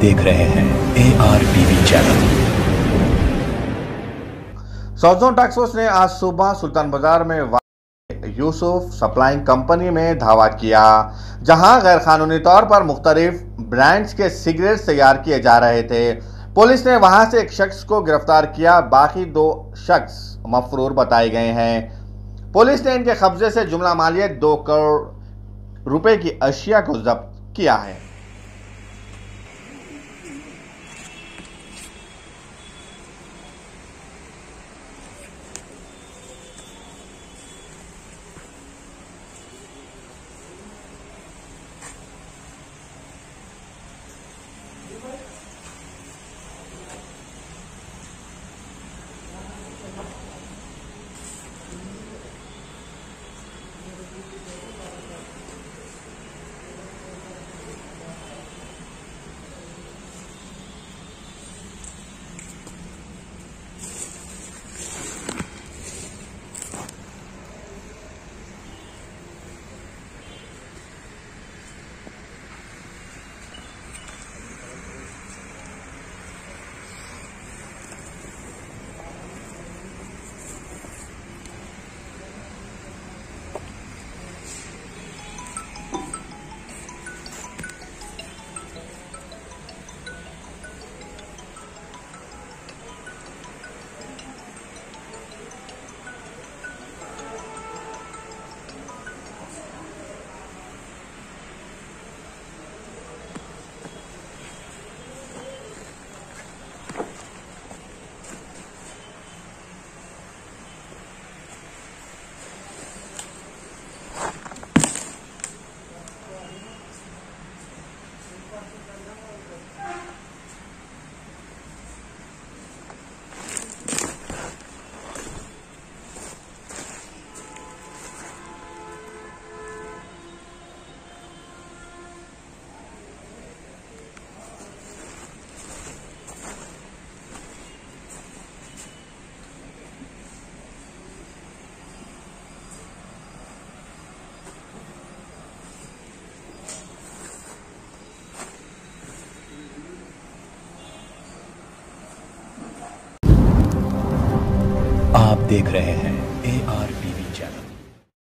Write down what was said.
देख रहे हैं ARTV channel. South task force ने आज सुबह सुल्तान बाजार में यूसुफ सप्लाइंग कंपनी में धावा किया, जहां गैरकानूनी तौर पर मुख्तलिफ ब्रांड्स के सिगरेट तैयार किए जा रहे थे। पुलिस ने वहां से एक शख्स को गिरफ्तार किया, बाकी 2 शख्स मफरूर बताए गए हैं। पुलिस ने इनके कब्जे से जुमला मालियत 2 करोड़ रुपए की अशिया को जब्त किया है। आप देख रहे हैं